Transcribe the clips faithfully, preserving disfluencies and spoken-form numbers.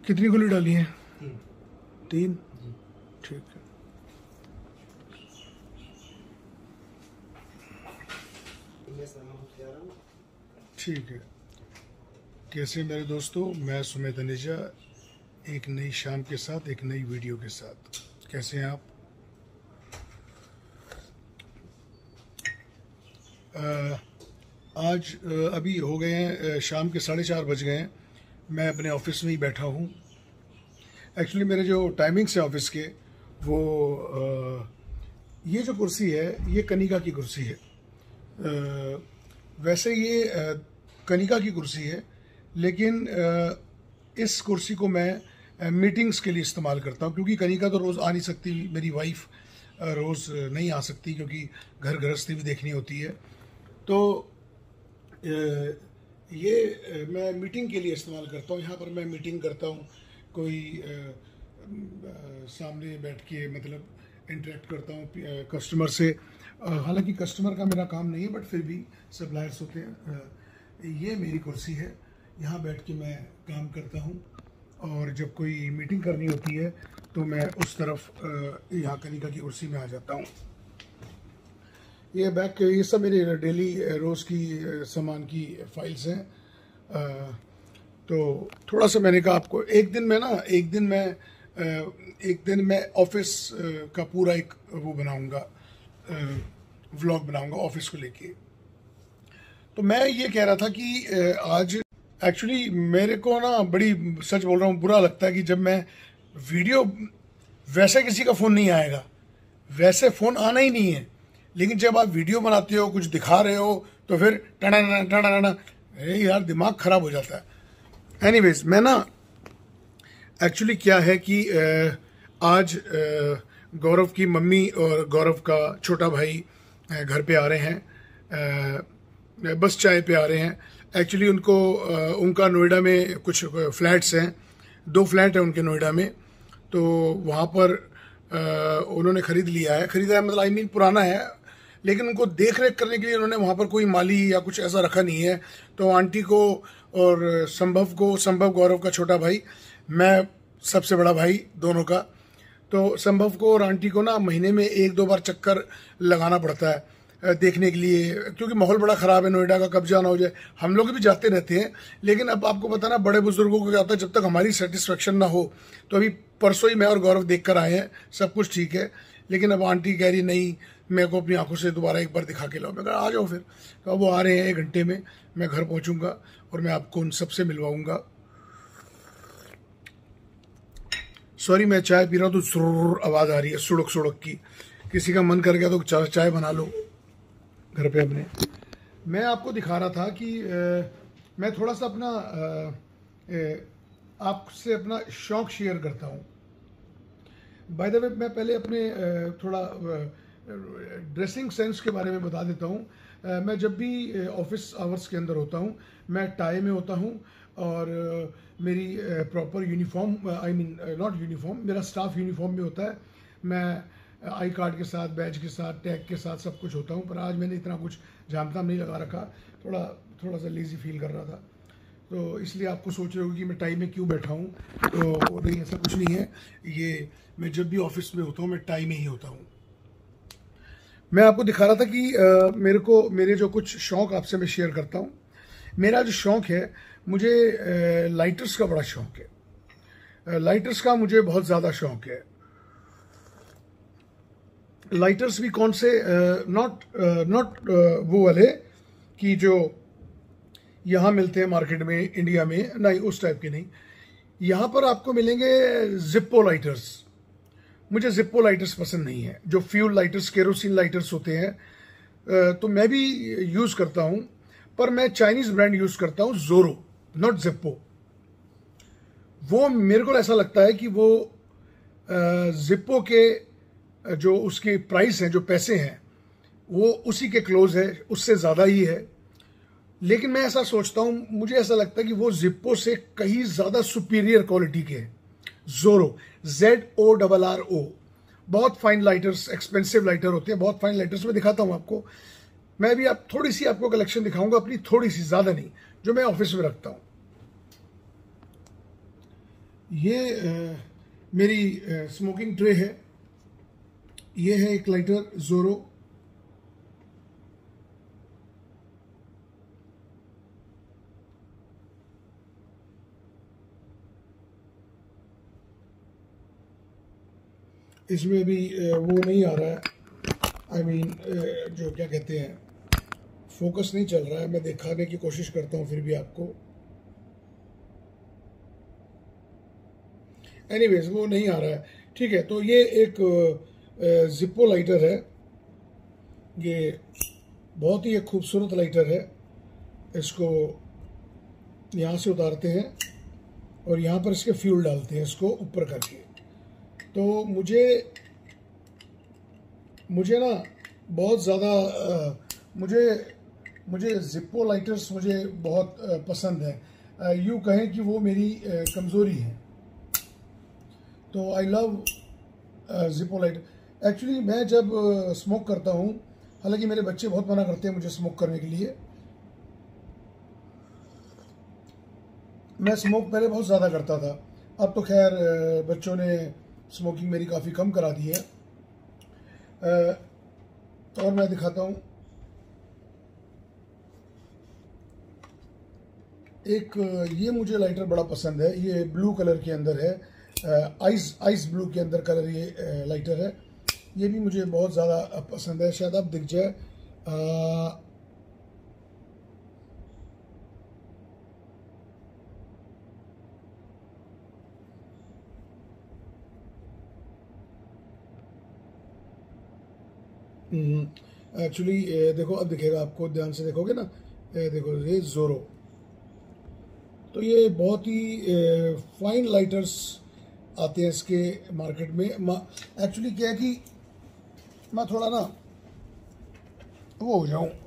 कितनी गोली डाली है? तीन। तीन? जी। ठीक है। ठीक है। कैसे मेरे दोस्तों, मैं सुमित अनेजा एक नई शाम के साथ एक नई वीडियो के साथ। कैसे हैं आप? आ, आज अभी हो गए हैं शाम के साढ़े चार बज गए हैं। मैं अपने ऑफिस में ही बैठा हूँ। एक्चुअली मेरे जो टाइमिंग्स हैं ऑफिस के, वो आ, ये जो कुर्सी है ये कनिका की कुर्सी है। आ, वैसे ये आ, कनिका की कुर्सी है, लेकिन आ, इस कुर्सी को मैं आ, मीटिंग्स के लिए इस्तेमाल करता हूँ, क्योंकि कनिका तो रोज़ आ नहीं सकती, मेरी वाइफ रोज़ नहीं आ सकती क्योंकि घर गृहस्थी भी देखनी होती है। तो ये मैं मीटिंग के लिए इस्तेमाल करता हूँ। यहाँ पर मैं मीटिंग करता हूँ, कोई आ, आ, सामने बैठ के मतलब इंटरेक्ट करता हूँ कस्टमर से। हालांकि कस्टमर का मेरा काम नहीं है, बट फिर भी सप्लायर्स होते हैं। ये मेरी कुर्सी है, यहाँ बैठ के मैं काम करता हूँ। और जब कोई मीटिंग करनी होती है तो मैं उस तरफ यहाँ कनिका की कुर्सी में आ जाता हूँ। ये बैग, ये सब मेरे डेली रोज़ की सामान की फाइल्स हैं। तो थोड़ा सा मैंने कहा आपको, एक दिन मैं ना एक दिन मैं एक दिन मैं ऑफिस का पूरा एक वो बनाऊंगा, व्लॉग बनाऊंगा ऑफिस को लेके। तो मैं ये कह रहा था कि आज एक्चुअली मेरे को ना बड़ी, सच बोल रहा हूँ, बुरा लगता है कि जब मैं वीडियो, वैसे किसी का फ़ोन नहीं आएगा, वैसे फ़ोन आना ही नहीं है, लेकिन जब आप वीडियो बनाते हो, कुछ दिखा रहे हो, तो फिर टना टना टना, अरे यार दिमाग ख़राब हो जाता है। एनीवेज, मैं ना एक्चुअली क्या है कि आज गौरव की मम्मी और गौरव का छोटा भाई घर पे आ रहे हैं, बस चाय पे आ रहे हैं। एक्चुअली उनको उनका नोएडा में कुछ फ्लैट्स हैं, दो फ्लैट हैं उनके नोएडा में। तो वहाँ पर उन्होंने ख़रीद लिया है, ख़रीदा है मतलब आई मीन पुराना है, लेकिन उनको देख रेख करने के लिए उन्होंने वहाँ पर कोई माली या कुछ ऐसा रखा नहीं है। तो आंटी को और संभव को, संभव गौरव का छोटा भाई, मैं सबसे बड़ा भाई दोनों का, तो संभव को और आंटी को ना महीने में एक दो बार चक्कर लगाना पड़ता है देखने के लिए, क्योंकि माहौल बड़ा ख़राब है नोएडा का, कब जाना हो जाए। हम लोग भी जाते रहते हैं, लेकिन अब आपको पता ना, बड़े बुजुर्गों को क्या होता है, जब तक हमारी सेटिस्फेक्शन ना हो। तो अभी परसों ही मैं और गौरव देख कर आए हैं, सब कुछ ठीक है, लेकिन अब आंटी कह रही नहीं, मेरे को अपनी आंखों से दोबारा एक बार दिखा के लाओ। मैं कहा आ जाओ फिर। तो अब वो आ रहे हैं, एक घंटे में मैं घर पहुंचूंगा और मैं आपको उन सबसे मिलवाऊंगा। सॉरी, मैं चाय पी रहा हूँ तो सुर आवाज़ आ रही है, सुड़क सुड़क की। किसी का मन कर गया तो चाय चाय बना लो घर पे अपने। मैं आपको दिखा रहा था कि आ, मैं थोड़ा सा अपना आपसे अपना शौक़ शेयर करता हूँ। बाय द वे, मैं पहले अपने आ, थोड़ा ड्रेसिंग सेंस के बारे में बता देता हूँ। मैं जब भी ऑफिस आवर्स के अंदर होता हूँ, मैं टाई में होता हूँ, और मेरी proper uniform, I mean not uniform, मेरा स्टाफ यूनिफॉर्म में होता है। मैं आई कार्ड के साथ, बैज के साथ, टैग के साथ सब कुछ होता हूँ। पर आज मैंने इतना कुछ झामझाम नहीं लगा रखा, थोड़ा थोड़ा सा लेज़ी फील कर रहा था, तो इसलिए आपको सोच रहे हो कि मैं टाई में क्यों बैठा हूँ। तो नहीं, ऐसा कुछ नहीं है। ये मैं जब भी ऑफिस में होता हूँ मैं टाई में ही होता हूँ। मैं आपको दिखा रहा था कि आ, मेरे को मेरे जो कुछ शौक़ आपसे मैं शेयर करता हूँ। मेरा जो शौक़ है, मुझे आ, लाइटर्स का बड़ा शौक़ है। लाइटर्स का मुझे बहुत ज़्यादा शौक़ है। लाइटर्स भी कौन से, नॉट नॉट वो वाले कि जो यहाँ मिलते हैं मार्केट में इंडिया में, नहीं उस टाइप के नहीं। यहाँ पर आपको मिलेंगे जिप्पो लाइटर्स। मुझे जिप्पो लाइटर्स पसंद नहीं है, जो फ्यूल लाइटर्स, केरोसिन लाइटर्स होते हैं। तो मैं भी यूज़ करता हूँ, पर मैं चाइनीज़ ब्रांड यूज़ करता हूँ, जोरो, नॉट जिप्पो। वो मेरे को ऐसा लगता है कि वो जिप्पो के जो उसके प्राइस हैं, जो पैसे हैं, वो उसी के क्लोज है, उससे ज़्यादा ही है। लेकिन मैं ऐसा सोचता हूँ, मुझे ऐसा लगता है कि वो जिप्पो से कहीं ज़्यादा सुपीरियर क्वालिटी के हैं। Zorro, Z O double R O, बहुत फाइन लाइटर्स, एक्सपेंसिव लाइटर होते हैं, बहुत फाइन लाइटर्स। मैं दिखाता हूँ आपको। मैं भी आप थोड़ी सी आपको कलेक्शन दिखाऊंगा अपनी, थोड़ी सी, ज़्यादा नहीं, जो मैं ऑफिस में रखता हूँ। ये आ, मेरी स्मोकिंग ट्रे है। ये है एक लाइटर जोरो। इसमें भी वो नहीं आ रहा है, आई I मीन mean, जो क्या कहते हैं, फोकस नहीं चल रहा है। मैं दिखाने की कोशिश करता हूँ फिर भी आपको। एनीवेज वो नहीं आ रहा है, ठीक है। तो ये एक जिप्पो लाइटर है। ये बहुत ही एक खूबसूरत लाइटर है। इसको यहाँ से उतारते हैं और यहाँ पर इसके फ्यूल डालते हैं, इसको ऊपर करके। तो मुझे मुझे ना बहुत ज़्यादा मुझे मुझे जिप्पो लाइटर्स मुझे बहुत पसंद है। यूँ कहें कि वो मेरी कमज़ोरी है। तो I love Zippo lighter. Actually मैं जब स्मोक करता हूँ, हालांकि मेरे बच्चे बहुत मना करते हैं मुझे स्मोक करने के लिए। मैं स्मोक पहले बहुत ज़्यादा करता था, अब तो खैर बच्चों ने स्मोकिंग मेरी काफ़ी कम करा दी है। और मैं दिखाता हूँ, एक ये मुझे लाइटर बड़ा पसंद है। ये ब्लू कलर के अंदर है, आइस आइस ब्लू के अंदर कलर ये लाइटर है। ये भी मुझे बहुत ज़्यादा पसंद है। शायद आप दिख जाए, आ, एक्चुअली देखो, अब दिखेगा आपको, ध्यान से देखोगे ना, ए, देखो ये जोरो। तो ये बहुत ही फाइन लाइटर्स आते हैं इसके मार्केट में। एक्चुअली क्या है कि मैं थोड़ा ना वो हो जाऊं,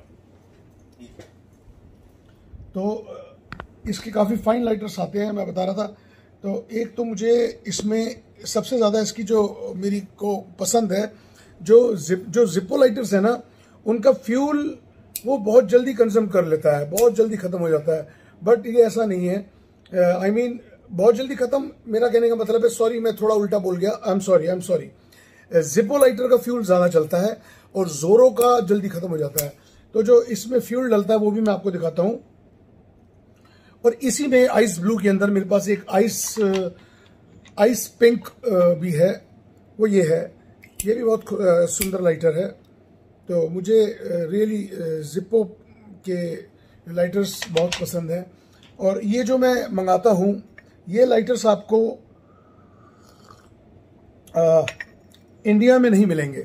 तो इसके काफ़ी फाइन लाइटर्स आते हैं, मैं बता रहा था। तो एक तो मुझे इसमें सबसे ज़्यादा इसकी जो मेरी को पसंद है, जो जिप जो जिप्पो लाइटर्स है ना, उनका फ्यूल वो बहुत जल्दी कंज्यूम कर लेता है, बहुत जल्दी ख़त्म हो जाता है। बट ये ऐसा नहीं है। I uh, mean I mean, बहुत जल्दी ख़त्म, मेरा कहने का मतलब है, सॉरी मैं थोड़ा उल्टा बोल गया, I am sorry I am sorry Zippo lighter का फ्यूल ज़्यादा चलता है और जोरो का जल्दी ख़त्म हो जाता है। तो जो इसमें फ्यूल डलता है वो भी मैं आपको दिखाता हूँ। और इसी में आइस ब्लू के अंदर मेरे पास एक आइस आइस पिंक भी है, वो ये है। ये भी बहुत सुंदर लाइटर है। तो मुझे रियली जिप्पो के लाइटर्स बहुत पसंद हैं। और ये जो मैं मंगाता हूँ, ये लाइटर्स आपको आ, इंडिया में नहीं मिलेंगे।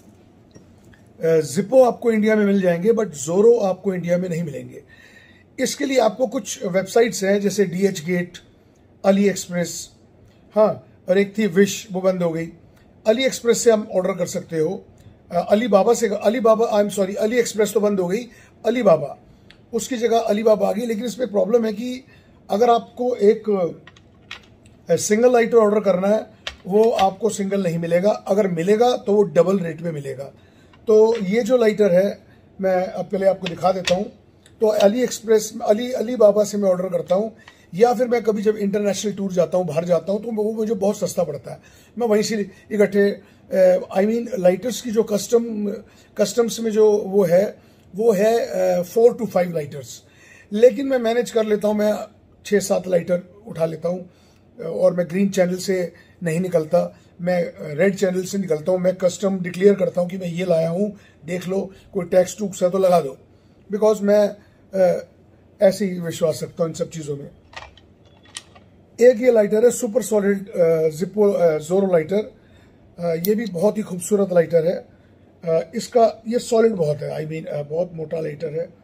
जिप्पो आपको इंडिया में मिल जाएंगे, बट जोरो आपको इंडिया में नहीं मिलेंगे। इसके लिए आपको कुछ वेबसाइट्स हैं, जैसे D H gate, AliExpress, हाँ, और एक थी विश, वो बंद हो गई। अली एक्सप्रेस से हम ऑर्डर कर सकते हो। अली बाबा से, Alibaba I am sorry AliExpress तो बंद हो गई, अली बाबा, उसकी जगह अली बाबा आ गई। लेकिन इसमें प्रॉब्लम है कि अगर आपको एक सिंगल लाइटर ऑर्डर करना है, वो आपको सिंगल नहीं मिलेगा। अगर मिलेगा तो वो डबल रेट में मिलेगा। तो ये जो लाइटर है, मैं अब पहले आपको दिखा देता हूँ। तो AliExpress, Ali Alibaba से मैं ऑर्डर करता हूँ, या फिर मैं कभी जब इंटरनेशनल टूर जाता हूँ, बाहर जाता हूँ, तो वो मुझे बहुत सस्ता पड़ता है। मैं वहीं से इकट्ठे, आई मीन लाइटर्स की जो कस्टम कस्टम्स में जो वो है, वो है फोर टू फाइव लाइटर्स। लेकिन मैं मैनेज कर लेता हूँ, मैं छः सात लाइटर उठा लेता हूँ। और मैं ग्रीन चैनल से नहीं निकलता, मैं रेड चैनल से निकलता हूँ। मैं कस्टम डिक्लेयर करता हूँ कि मैं ये लाया हूँ, देख लो, कोई टैक्स टूक्स है तो लगा दो। बिकॉज मैं ऐसे ही विश्वास रखता हूँ इन सब चीज़ों में। एक ये लाइटर है super solid Zippo Zorro lighter. ये भी बहुत ही खूबसूरत लाइटर है। इसका ये सॉलिड बहुत है, आई मीन बहुत मोटा लाइटर है।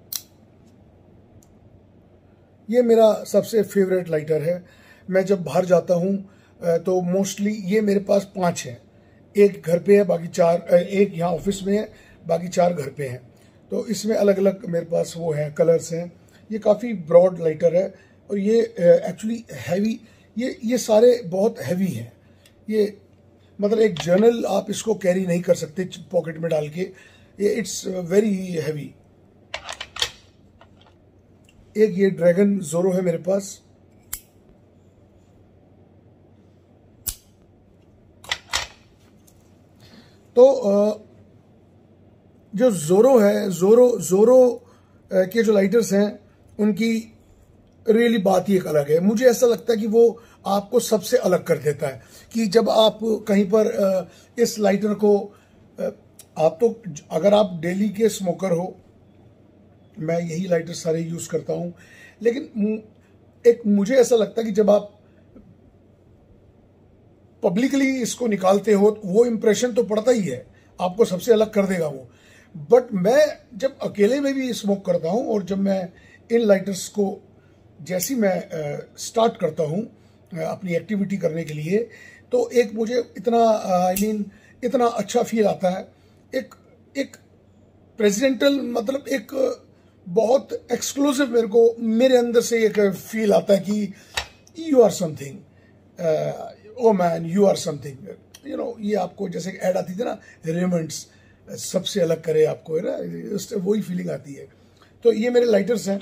ये मेरा सबसे फेवरेट लाइटर है। मैं जब बाहर जाता हूँ तो मोस्टली ये मेरे पास पांच है। एक घर पे है, बाकी चार, एक यहाँ ऑफिस में है, बाकी चार घर पे हैं। तो इसमें अलग अलग मेरे पास वो हैं, कलर्स हैं। ये काफ़ी ब्रॉड लाइटर है और ये एक्चुअली हैवी, ये ये सारे बहुत हैवी हैं। ये मतलब एक जर्नल आप इसको कैरी नहीं कर सकते पॉकेट में डाल के, ये इट्स वेरी हैवी। एक ये ड्रैगन जोरो है मेरे पास। तो जो जोरो है, जोरो जोरो के जो लाइटर्स हैं उनकी रियली बात ही एक अलग है। मुझे ऐसा लगता है कि वो आपको सबसे अलग कर देता है कि जब आप कहीं पर इस लाइटर को, आप तो अगर आप डेली के स्मोकर हो, मैं यही लाइटर सारे यूज करता हूं, लेकिन एक मुझे ऐसा लगता है कि जब आप पब्लिकली इसको निकालते हो तो वो इंप्रेशन तो पड़ता ही है, आपको सबसे अलग कर देगा वो। बट मैं जब अकेले में भी स्मोक करता हूं और जब मैं इन लाइटर्स को जैसी मैं स्टार्ट uh, करता हूं uh, अपनी एक्टिविटी करने के लिए, तो एक मुझे इतना आई uh, मीन इतना अच्छा फील आता है, एक एक प्रेसिडेंटल, मतलब एक बहुत एक्सक्लूसिव, मेरे को मेरे अंदर से एक फील आता है कि you are something, oh man you are something, you know. ये आपको जैसे ऐड आती थी ना, रेमंड्स सबसे अलग करे आपको, है ना, उससे वही फीलिंग आती है। तो ये मेरे लाइटर्स हैं,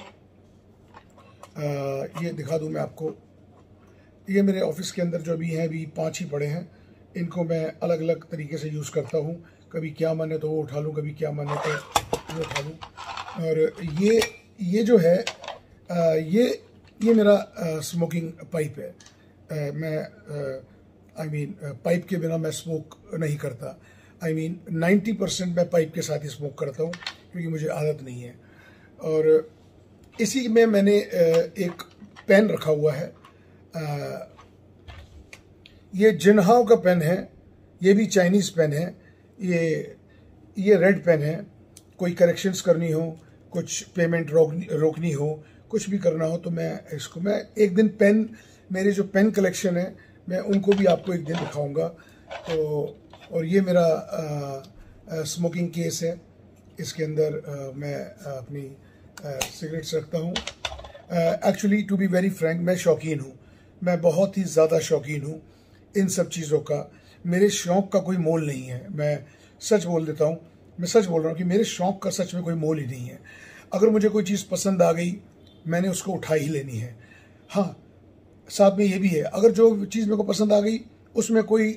uh, ये दिखा दूं मैं आपको। ये मेरे ऑफिस के अंदर जो भी हैं, अभी पांच ही पड़े हैं, इनको मैं अलग अलग तरीके से यूज़ करता हूँ। कभी क्या मन है तो वो उठा लूँ, कभी क्या मन है तो वो उठा लूँ। और ये ये जो है आ, ये ये मेरा स्मोकिंग पाइप है। आ, मैं आई मीन पाइप के बिना मैं स्मोक नहीं करता। आई मीन नाइन्टी परसेंट मैं पाइप के साथ ही स्मोक करता हूँ, क्योंकि मुझे आदत नहीं है। और इसी में मैंने आ, एक पेन रखा हुआ है, आ, ये जिनहाओ का पेन है, ये भी चाइनीज़ पेन है। ये ये रेड पेन है। कोई करेक्शंस करनी हो, कुछ पेमेंट रोकनी रोकनी हो, कुछ भी करना हो, तो मैं इसको मैं एक दिन पेन, मेरे जो पेन कलेक्शन है, मैं उनको भी आपको एक दिन दिखाऊंगा। तो और ये मेरा आ, आ, स्मोकिंग केस है, इसके अंदर आ, मैं आ, अपनी सिगरेट्स रखता हूँ। Actually to be very frank, मैं शौकीन हूँ, मैं बहुत ही ज़्यादा शौकीन हूँ इन सब चीज़ों का। मेरे शौक़ का कोई मोल नहीं है, मैं सच बोल देता हूँ, मैं सच बोल रहा हूँ कि मेरे शौक़ का सच में कोई मोल ही नहीं है। अगर मुझे कोई चीज़ पसंद आ गई, मैंने उसको उठा ही लेनी है। हाँ, साथ में ये भी है, अगर जो चीज़ मेरे को पसंद आ गई उसमें कोई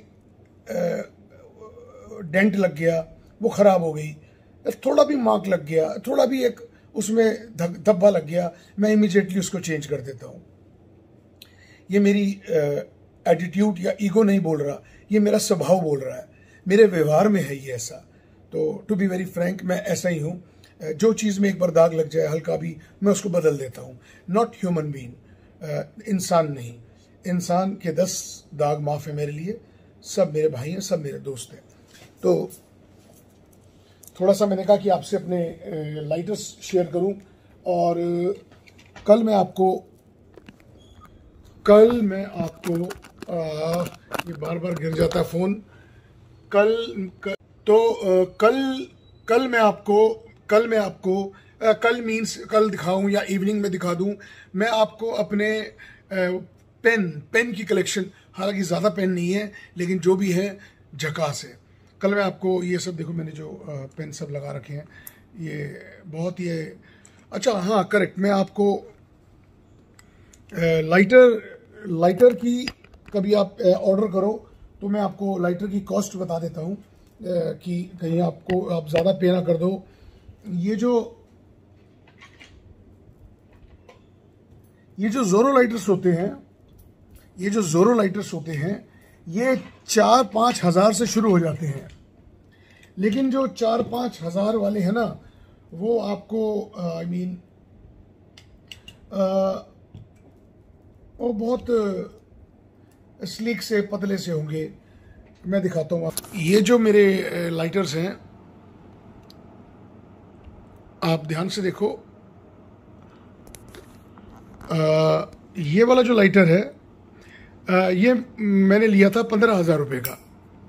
डेंट लग गया, वो ख़राब हो गई, थोड़ा भी मार्क लग गया, थोड़ा भी एक उसमें धब्बा लग गया, मैं इमीडिएटली उसको चेंज कर देता हूँ। ये मेरी एटीट्यूड या ईगो नहीं बोल रहा, ये मेरा स्वभाव बोल रहा है, मेरे व्यवहार में है ये ऐसा। तो टू बी वेरी फ्रैंक, मैं ऐसा ही हूँ। जो चीज़ में एक बार दाग लग जाए हल्का भी, मैं उसको बदल देता हूँ। नॉट ह्यूमन बीइंग, इंसान नहीं, इंसान के दस दाग माफ़ है मेरे लिए, सब मेरे भाई हैं, सब मेरे दोस्त हैं। तो थोड़ा सा मैंने कहा कि आपसे अपने लाइटर्स शेयर करूं। और कल मैं आपको कल मैं आपको आ, ये बार बार गिर जाता है फ़ोन। कल, कल तो आ, कल कल मैं आपको कल मैं आपको आ, कल मीन्स कल दिखाऊं या इवनिंग में दिखा दूं, मैं आपको अपने आ, पेन पेन की कलेक्शन, हालांकि ज़्यादा पेन नहीं है, लेकिन जो भी है झकास है। कल मैं आपको ये सब, देखो मैंने जो पेन सब लगा रखे हैं, ये बहुत ही अच्छा। हाँ करेक्ट, मैं आपको लाइटर लाइटर की कभी आप ऑर्डर करो तो मैं आपको लाइटर की कॉस्ट बता देता हूँ कि कहीं आपको आप ज़्यादा पे ना कर दो। ये जो ये जो जोरो लाइटर्स होते हैं ये जो जोरो लाइटर्स होते हैं ये चार पाँच हज़ार से शुरू हो जाते हैं, लेकिन जो चार पाँच हज़ार वाले हैं ना, वो आपको आई मीन वो बहुत स्लीक से, पतले से होंगे। मैं दिखाता हूँ आप। ये जो मेरे लाइटर्स हैं, आप ध्यान से देखो, आ, ये वाला जो लाइटर है, आ, ये मैंने लिया था पंद्रह हज़ार रुपये का।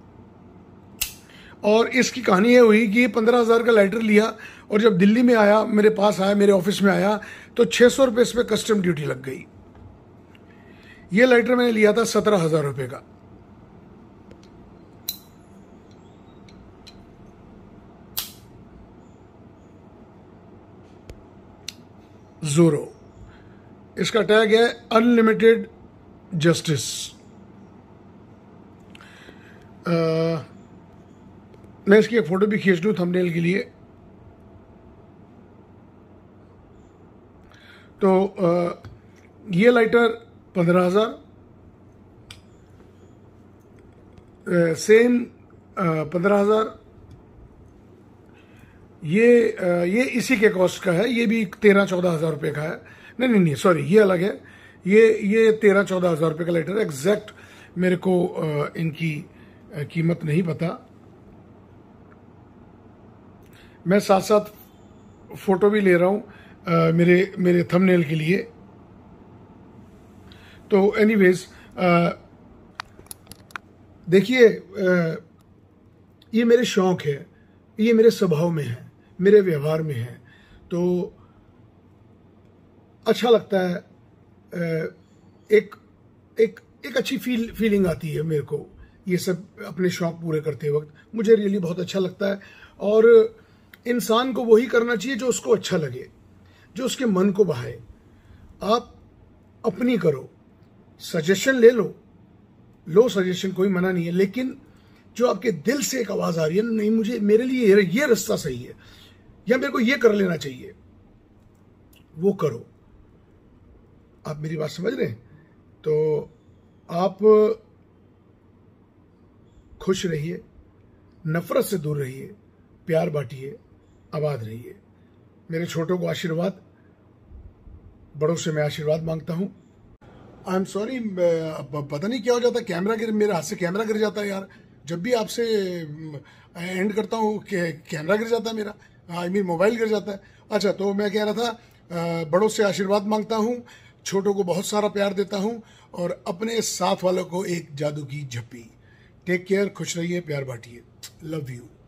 और इसकी कहानी ये हुई कि पंद्रह हज़ार का लाइटर लिया, और जब दिल्ली में आया, मेरे पास आया, मेरे ऑफिस में आया, तो छः सौ रुपये इस पर कस्टम ड्यूटी लग गई। ये लाइटर मैंने लिया था सत्रह हज़ार रुपये का। जोरो, इसका टैग है अनलिमिटेड जस्टिस। मैं इसकी एक फ़ोटो भी खींच लूँ थंबनेल के लिए। तो आ, ये लाइटर पंद्रह हज़ार, सेम पंद्रह हज़ार, ये आ, ये इसी के कॉस्ट का है, ये भी तेरह चौदह हज़ार रुपये का है। नहीं नहीं नहीं सॉरी, ये अलग है। ये ये तेरह चौदह हज़ार रुपये का लाइटर है। एग्जैक्ट मेरे को आ, इनकी आ, कीमत नहीं पता। मैं साथ साथ फ़ोटो भी ले रहा हूँ मेरे मेरे थंबनेल के लिए। तो एनीवेज देखिए, ये मेरे शौक़ है, ये मेरे स्वभाव में है, मेरे व्यवहार में है। तो अच्छा लगता है, एक एक एक अच्छी फील फीलिंग आती है मेरे को ये सब अपने शौक़ पूरे करते वक्त। मुझे रियली बहुत अच्छा लगता है। और इंसान को वही करना चाहिए जो उसको अच्छा लगे, जो उसके मन को बहाए। आप अपनी करो, सजेशन ले लो, लो सजेशन, कोई मना नहीं है, लेकिन जो आपके दिल से एक आवाज़ आ रही है, नहीं मुझे मेरे लिए ये, ये रास्ता सही है या मेरे को ये कर लेना चाहिए, वो करो। आप मेरी बात समझ रहे हैं? तो आप खुश रहिए, नफरत से दूर रहिए, प्यार बांटिए, आबाद रहिए। मेरे छोटों को आशीर्वाद, बड़ों से मैं आशीर्वाद मांगता हूँ। आई एम सॉरी, पता नहीं क्या हो जाता है, कैमरा गिर मेरे हाथ से कैमरा गिर जाता है यार। जब भी आपसे एंड करता हूँ कैमरा गिर जाता है मेरा, आई मीन मोबाइल गिर जाता है। अच्छा, तो मैं कह रहा था, बड़ों से आशीर्वाद मांगता हूँ, छोटों को बहुत सारा प्यार देता हूँ, और अपने साथ वालों को एक जादू की झप्पी। टेक केयर, खुश रहिए, प्यार बांटिए। Love you.